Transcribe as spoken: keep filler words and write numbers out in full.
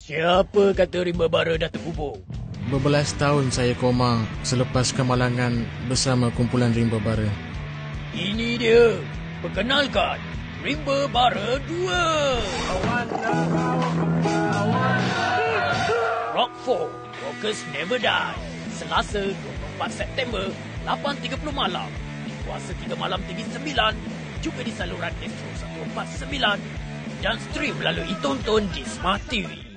Siapa kata rimba bara dah terkubur? Berbelas tahun saya koma selepas kemalangan bersama kumpulan rimba bara. Ini dia. Perkenalkan, Rimba Bara dua. Rock four, Rockers Never Die. Selasa dua puluh empat September, lapan tiga puluh malam. Di kuasa tiga malam T V sembilan. Juga di saluran Astro seratus empat puluh sembilan. Dan stream melalui Tonton di Smart T V.